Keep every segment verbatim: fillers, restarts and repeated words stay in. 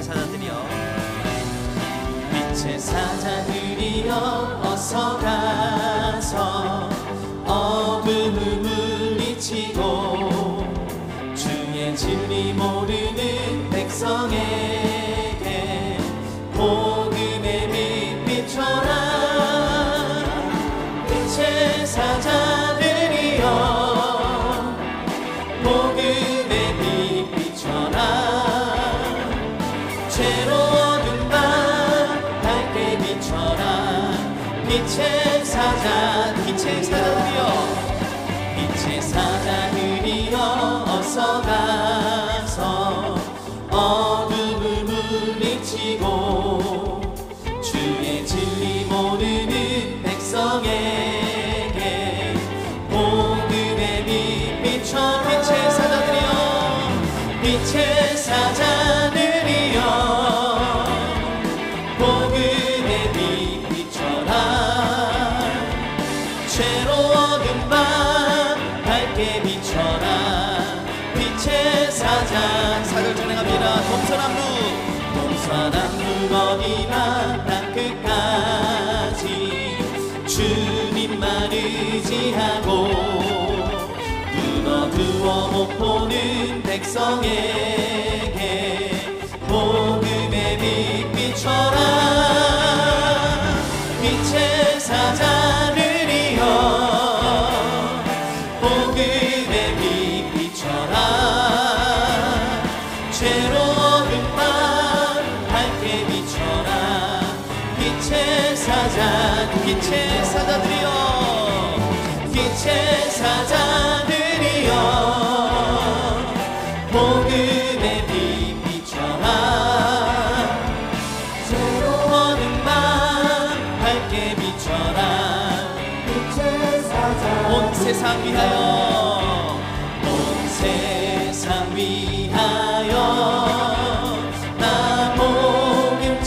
사자들이여 빛의 사자들이여 어서 가서 어둠을 물리치고 주의 진리 모르는 백성에게 복음의 빛 비춰라. 빛의 사자들이여 복음의 빛 비춰라. 죄로 어두운 밤 밝게 비춰라. 빛의 사자 빛의 사자들이여 빛의 사자들이여 어서 가서 어둠을 물리치고 주의 진리 모르는 백성에게 복음의 빛 비춰. 빛의 사자들이여 빛의 사자들이여 복음의 빛 비춰라. 죄로 어두운 밤 밝게 비춰라. 빛의 사자 사절 전행합니다. 동서남북 동서남북 어디나 땅끝까지 주님만 의지하고 눈 어두워 못 보는 백성에게 복음의 빛 비춰라. 빛의 사자들이여 복음의 빛 비춰라. 죄로 어두운 밤 밝게 비춰라. 빛의 사자 빛의 사자들이여 빛의 사자들이여 복음의 빛 비춰라. 죄로 어두운 밤 밝게 비춰라. 빛의 사자 온 세상 위하여 온 세상 위하여 나 복음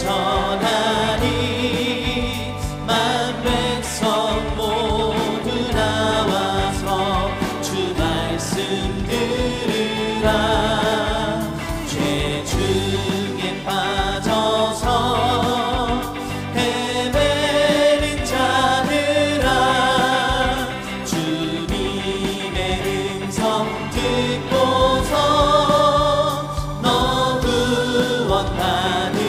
전하리. 만 백성 모두 나와서 주 말씀 들으라. 죄 중에 빠져서 헤매는 자들아 주님의 음성 듣고서 너 구원받으라.